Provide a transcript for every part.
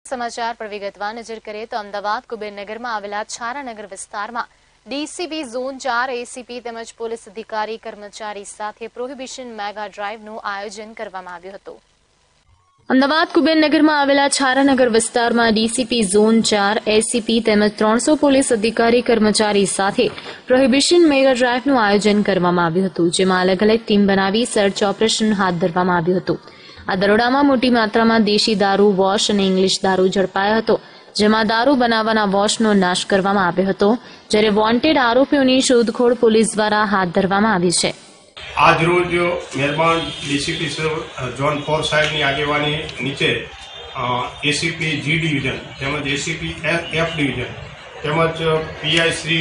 સમાચાર પર વિગતવાર નજર કરીએ તો અમદાવાદ કુબેરનગરમાં આવેલા છારાનગર વિસ્તારમાં ડીસીપી ઝોન 4 એસીપી તેમજ પોલીસ અધિકારી કર્મચારી સાથે પ્રોહિબિશન મેગા ડ્રાઈવનું આયોજન કરવામાં આવ્યું હતું। અમદાવાદ કુબેરનગરમાં આવેલા છારાનગર વિસ્તારમાં ડીસીપી ઝોન 4 એસીપી તેમજ 300 પોલીસ અધિકારી કર્મચારી સાથે પ્રોહિબિશન મેગા ડ્રાઈવનું આયોજન કરવામાં આવ્યું હતું, જેમાં અલગ અલગ ટીમ બનાવી સર્ચ ઓપરેશન હાથ ધરવામાં આવ્યું હતું। આ દરોડામાં મોટી માત્રામાં દેશી દારૂ, વોશ અને ઇંગ્લિશ દારૂ ઝડપાયો હતો, જેમાં દારૂ બનાવવાના વોશનો નાશ કરવામાં આવ્યો હતો, જ્યારે વોન્ટેડ આરોપીઓની શોધખોળ પોલીસ દ્વારા હાથ ધરવામાં આવી છે। આજ રોજ મહેરબાન ડીસીપી ઝોન 4 સાહેબની આગેવાની નીચે એસીપી જી ડિવિઝન તેમજ એસીપી એફ ડિવિઝન તેમજ PI Shri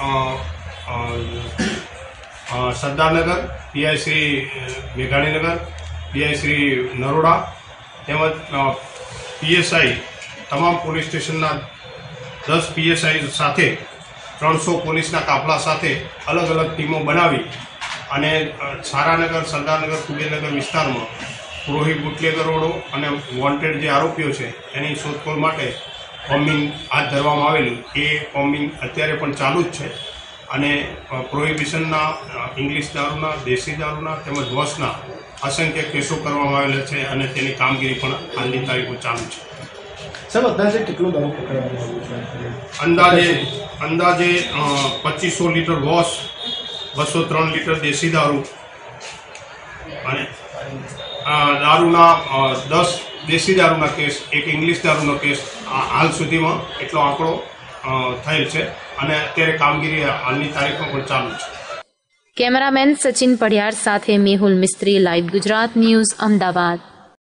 Sardarnagar, PI Shri Meghaninagar, PI Shri Naroda તેમજ પીએસઆઈ તમામ પોલીસ સ્ટેશનના 10 પીએસઆઈ સાથે 300 પોલીસના કાફલા સાથે અલગ અલગ ટીમો બનાવી અને છારાનગર, સરદારનગર, કુબેરનગર વિસ્તારમાં બુટલેગરો અને વોન્ટેડ જે આરોપીઓ છે એની શોધખોળ માટે કોમ્બિંગ હાથ ધરવામાં આવેલું। એ કોમ્બિંગ અત્યારે પણ ચાલુ જ છે અને પ્રોહિબિશનના, ઇંગ્લિશ દારૂના, દેશી દારૂના તેમજ વોશના અસંખ્ય કેસો કરવામાં આવેલા છે અને તેની કામગીરી પણ હાલની તારીખમાં ચાલુ છે। સાહેબ, અંદાજે કેટલું દારૂ પકડવામાં આવ્યું છે? અંદાજે 2500 લીટર વોશ, 203 લીટર દેશી દારૂ અને દારૂના 10 દેશી દારૂના કેસ, એક ઇંગ્લિશ દારૂનો કેસ હાલ સુધીમાં એટલો આંકડો થયેલ છે અને અત્યારે કામગીરી હાલની તારીખમાં પણ ચાલુ છે। કેમેરામેન સચિન પડિયાર સાથે મેહુલ મિસ્ત્રી, લાઈવ ગુજરાત ન્યૂઝ, અમદાવાદ।